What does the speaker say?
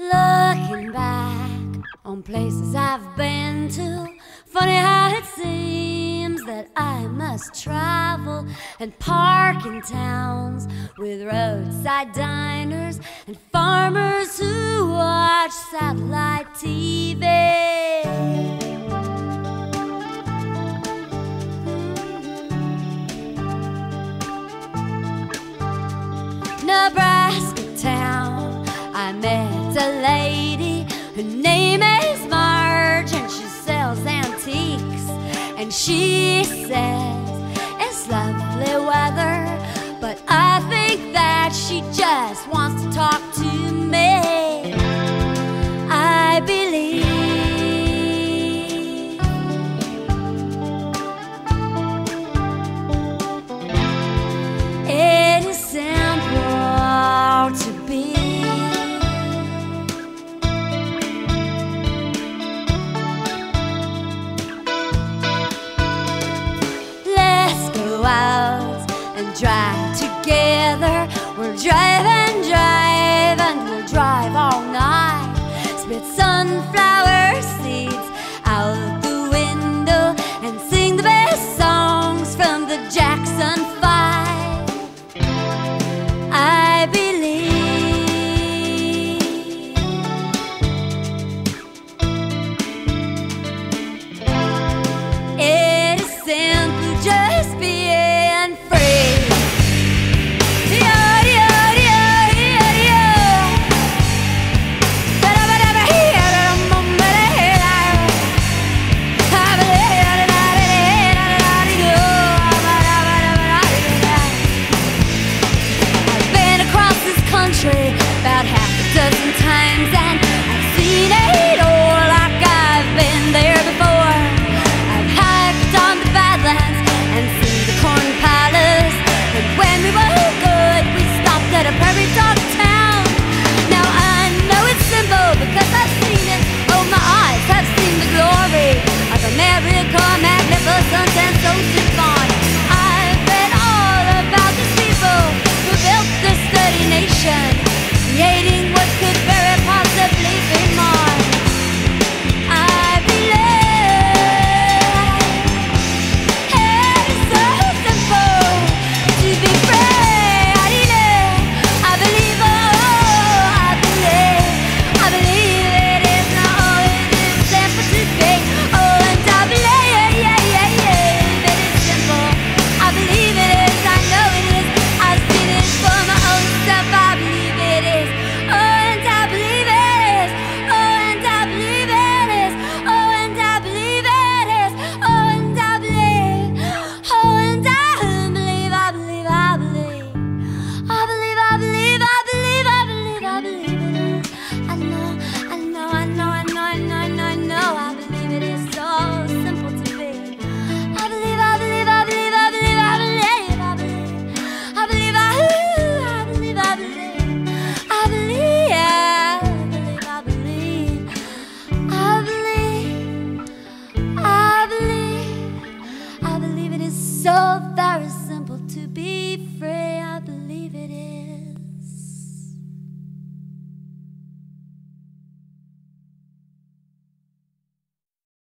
Looking back on places I've been to, funny how it seems that I must travel and park in towns with roadside diners and farmers who watch satellite TV. Nebraska town, I met a lady. Her name is Marge and she sells antiques. And she says it's lovely weather, but I think that she just wants to talk to me. I believe it is simple to be. Let's go out and drive together. We're driving